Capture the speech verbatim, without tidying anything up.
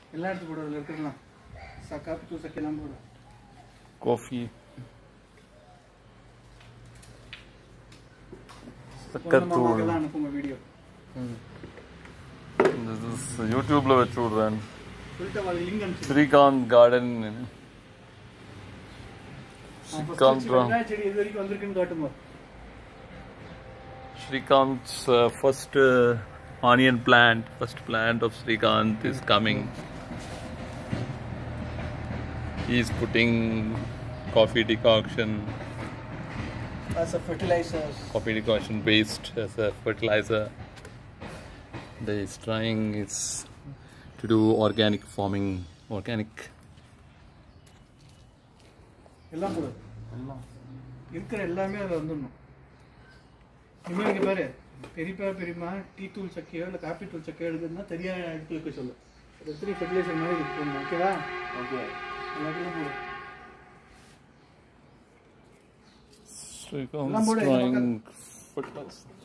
எல்லாம் எடுத்து போடு, அதில் இருக்கலாம். காப்பி தூள் சக்கையெல்லாம் போடு. காஃபி சக்கத்தூள் எல்லாம் அனுப்புங்க வீடியோ. This is YouTubeல வச்சு விடுறேன். சொல்லிட்டு வா, லிங்க் அனுப்பிச்சு. Srikanth Gardening. Srikanth செடி இது வரைக்கும் வந்திருக்குன்னு காட்டுங்க. Srikanth's uh, first uh, onion plant, first plant of Srikanth is coming. He is putting coffee decoction as a fertilizer. Coffee decoction based as a fertilizer. He is trying is to do organic farming, organic. எல்லாம் போடு, எல்லாம் இருக்கிற எல்லாமே அதில் வந்துடணும். இனிமேல் இங்கே பாரு, பெரியப்பா பெரியம்மா டீ தூள் சக்கையோ இல்லை காப்பி தூள் சக்கையோ எடுக்குதுன்னா தெரியாத இடத்துல இருக்க சொல்லு. அது த்ரீ ஃபெர்டிலைசர் மாதிரி இது போடணும். ஓகேவா? ஓகே, எல்லாத்தையும் போடு. Srikanth trying fertilizer.